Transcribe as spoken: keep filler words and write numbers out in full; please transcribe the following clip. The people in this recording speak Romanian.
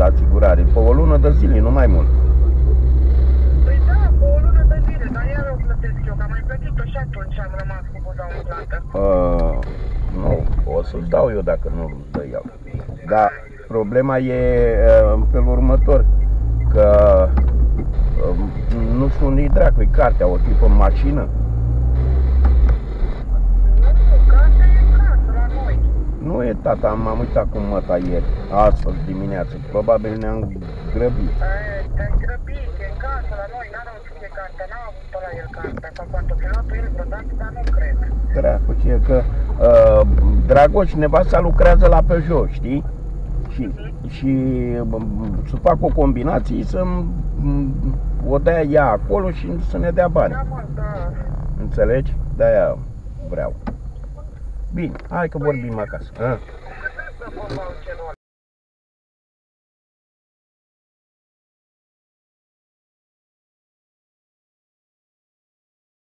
asigurare. Pe o lună de zile, nu mai mult. Păi da, pe o lună de zile, dar iar o plătesc eu, că am mai plătit-o și atunci am rămas cu buza umplată. Uh, nu, o să-ți dau eu dacă nu dă el. Dar problema e uh, în felul următor, că uh, nu știu unde-i dracu, e cartea, o fi pe mașină. Nu e, tata, m-am uitat cum măta ieri, astăzi dimineață, probabil ne-am grăbit. Te-ai grăbit, e în casă la noi, n-are o fie cartea, n-a avut la el cartea, sau poate o fi luat el vreodată, dar nu cred. Dracu, ce că uh, Dragoș, nevasta lucrează la Peugeot, știi? Și, uh-huh. și um, să fac o combinație, să um, o dea ea acolo și să ne dea bani. Da, mă, da. Înțelegi? De-aia vreau. Bine, hai că vorbim acasă. A?